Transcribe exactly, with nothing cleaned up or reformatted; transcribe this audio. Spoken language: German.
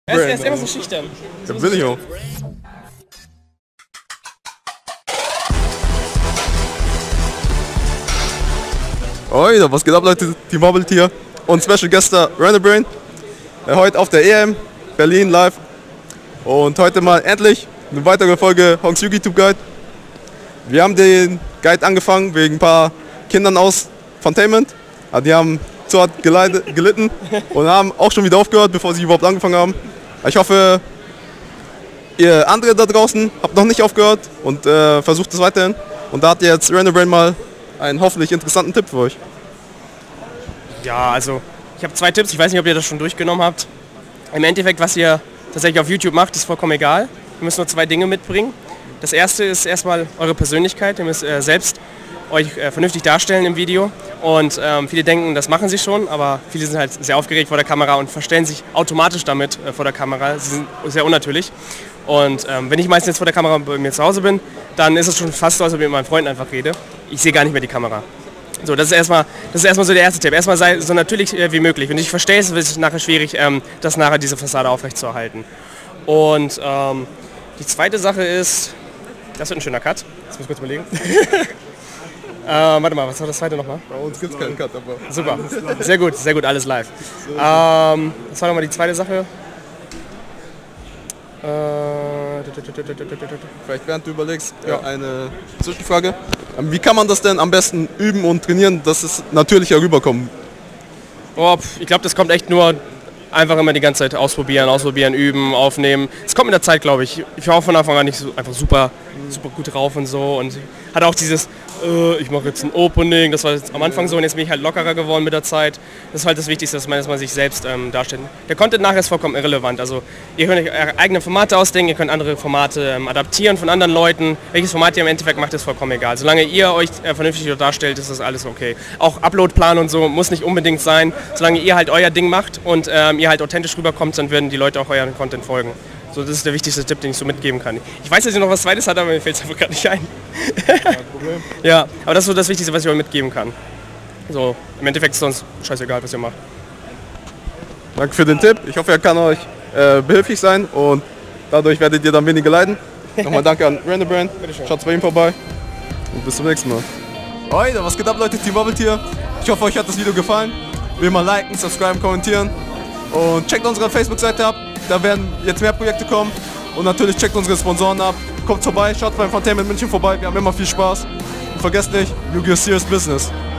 Er ist, er ist immer so schüchtern. Ja, bin ich auch. Oi, was geht ab, Leute? Team Bubble hier und Special Gäste Random Brain. Äh, heute auf der E M Berlin live und heute mal endlich eine weitere Folge Honks YouTube Guide. Wir haben den Guide angefangen wegen ein paar Kindern aus Fontainment. Also die haben zu hart geleidet, gelitten und haben auch schon wieder aufgehört, bevor sie überhaupt angefangen haben. Ich hoffe, ihr andere da draußen habt noch nicht aufgehört und äh, versucht es weiterhin. Und da hat jetzt Random Brain mal einen hoffentlich interessanten Tipp für euch. Ja, also ich habe zwei Tipps. Ich weiß nicht, ob ihr das schon durchgenommen habt. Im Endeffekt, was ihr tatsächlich auf YouTube macht, ist vollkommen egal. Ihr müsst nur zwei Dinge mitbringen. Das erste ist erstmal eure Persönlichkeit. Ihr müsst äh, selbst euch äh, vernünftig darstellen im Video. Und ähm, viele denken, das machen sie schon, aber viele sind halt sehr aufgeregt vor der Kamera und verstellen sich automatisch damit äh, vor der Kamera. Sie sind sehr unnatürlich. Und ähm, wenn ich meistens jetzt vor der Kamera bei mir zu Hause bin, dann ist es schon fast so, als ob ich mit meinen Freunden einfach rede. Ich sehe gar nicht mehr die Kamera. So, das ist erstmal, das ist erstmal so der erste Tipp. Erstmal sei so natürlich äh, wie möglich. Wenn du dich verstellst, wird es nachher schwierig, ähm, das nachher diese Fassade aufrechtzuerhalten. Und ähm, die zweite Sache ist, das wird ein schöner Cut. Das muss ich kurz überlegen. äh, warte mal, was war das zweite nochmal? Bei uns gibt es keinen Cut, aber... Super, sehr gut, sehr gut, alles live. Ähm, was war nochmal die zweite Sache? Äh, Vielleicht während du überlegst, ja. eine Zwischenfrage. Wie kann man das denn am besten üben und trainieren, dass es natürlicher rüberkommt? Oh, ich glaube, das kommt echt nur einfach immer die ganze Zeit ausprobieren, ausprobieren, üben, aufnehmen. Es kommt mit der Zeit, glaube ich. Ich war auch von Anfang an nicht so einfach super, super gut drauf und so und hatte auch dieses, äh, ich mache jetzt ein Opening, das war jetzt am Anfang so und jetzt bin ich halt lockerer geworden mit der Zeit. Das ist halt das Wichtigste, dass man, dass man sich selbst ähm, darstellt. Der Content nachher ist vollkommen irrelevant. Also ihr könnt euch eure eigenen Formate ausdenken, ihr könnt andere Formate ähm, adaptieren von anderen Leuten. Welches Format ihr im Endeffekt macht, ist vollkommen egal. Solange ihr euch äh, vernünftig darstellt, ist das alles okay. Auch Uploadplan und so muss nicht unbedingt sein. Solange ihr halt euer Ding macht und ähm, ihr halt authentisch rüberkommt, dann werden die Leute auch euren Content folgen. So, das ist der wichtigste Tipp, den ich so mitgeben kann. Ich weiß, dass ihr noch was Zweites hat, aber mir fällt es einfach gerade nicht ein. Kein Problem. Ja, aber das ist so das Wichtigste, was ich euch mitgeben kann. So, im Endeffekt ist sonst scheißegal, was ihr macht. Danke für den Tipp. Ich hoffe, er kann euch äh, behilflich sein und dadurch werdet ihr dann weniger leiden. Nochmal danke an Random Brain. Schaut bei ihm vorbei und bis zum nächsten Mal. Oi, was geht ab, Leute? Team Bubble hier. Ich hoffe, euch hat das Video gefallen. Wie immer liken, subscriben, kommentieren und checkt unsere Facebook-Seite ab. Da werden jetzt mehr Projekte kommen und natürlich checkt unsere Sponsoren ab. Kommt vorbei, schaut beim Fontainment München vorbei, wir haben immer viel Spaß. Und vergesst nicht, Yu-Gi-Oh! Serious Business.